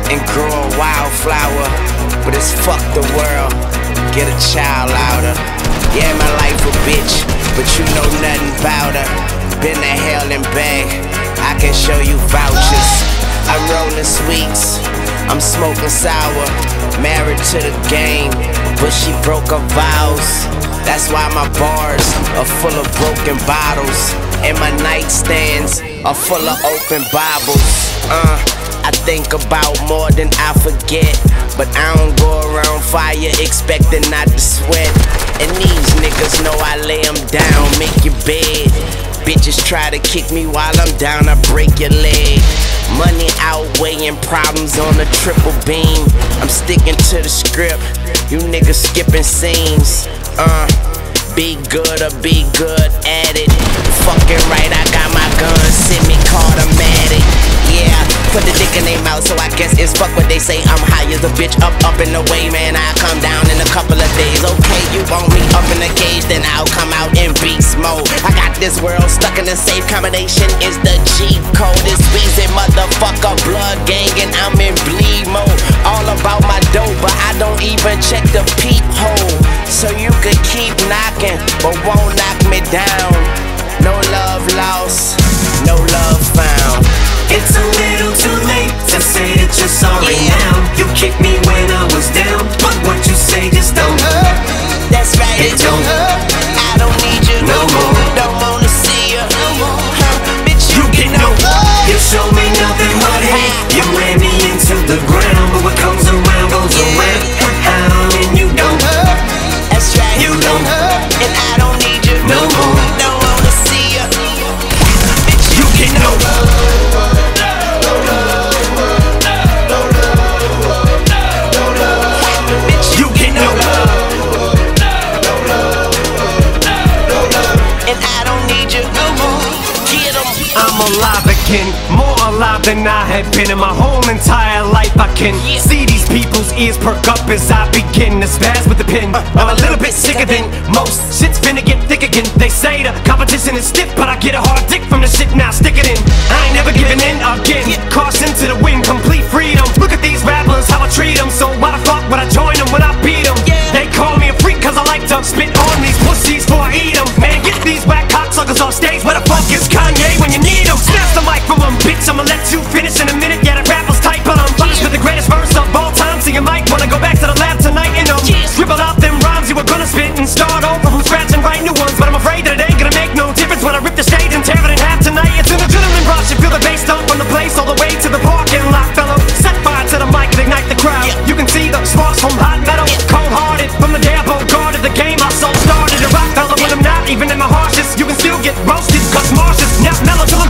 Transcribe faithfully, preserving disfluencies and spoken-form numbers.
and grow a wildflower. But it's fuck the world, get a child louder. Yeah, my life a bitch, but you know nothing about her. Been to hell and back, I can show you vouchers. I'm rolling sweets, I'm smoking sour. Married to the game, but she broke her vows. That's why my bars are full of broken bottles, and my nightstands are full of open Bibles. Uh, I think about more than I forget, but I don't go around fire expecting not to sweat. And these niggas know I lay them down, make your bed. Bitches try to kick me while I'm down, I break your leg. Money outweighing problems on a triple beam. I'm sticking to the script, you niggas skipping scenes. Uh, be good or be good at it. Fucking right, I got my gun, semi-caught, I'm at it. Yeah, put the dick in their mouth, so I guess it's fuck what they say. I'm high as a bitch, up, up and away, man. I come down in a couple of days. Okay, you want me up in the cage, then I'll come out in beast mode. I got this world stuck in a safe combination, is the G code. It's Weezy, motherfucker, blood gang, and I'm in bleed mode. All about my dope, but I don't even check the peephole. So you could keep knocking, but won't knock me down. No love lost, no love found. It's a little too late to say that you're sorry yeah. now. You kicked me when I was down, but what you say just don't hurt. That's right, it, it don't hurt. I don't need you no more. Don't wanna see you no more. Huh, bitch, you, you get no love. You show me nothing but hate. You ran me into the ground, but what comes around goes yeah. around. How and you don't hurt. That's right, you don't hurt. And I don't need you no more. Don't wanna see you. Bitch, you get no love. I'm alive again, more alive than I have been in my whole entire life. I can yeah. see these people's ears perk up as I begin to spaz with the pen. uh, I'm a little bit sicker than most. Shit's finna get thick again. They say the competition is stiff, but I get a hard dick from the shit, now stick it in. I ain't never giving in again. yeah. Caution to the wind, complete freedom. Look at these rappers, how I treat them. So why the fuck would I join them when I beat them? yeah. They call me a freak cause I like to spit on these pussies before I eat them. Man, get these whack cocksuckers off stage. Where the fuck is Kanye when you need him? Snatch the mic from him, bitch, I'ma let you finish in a minute. Yeah, that rapper's tight, but I'm punished with the greatest verse of all time. So you might wanna go back to the lab tonight and um yeah. scribble out them rhymes you were gonna spit and start over from scratch and write new ones. But I'm afraid that it ain't gonna make no difference when I rip the stage and tear it in half tonight. It's an adrenaline rush, you feel the bass dump from the place all the way to the parking lot, fellow. Set fire to the mic and ignite the crowd. yeah. You can see the sparks from hot metal, yeah. cold-hearted from the day I guarded the game. I so started to rock, fellow, when I'm not even in my harshest. You can still get roasted, cause Marcia's not mellow till I'm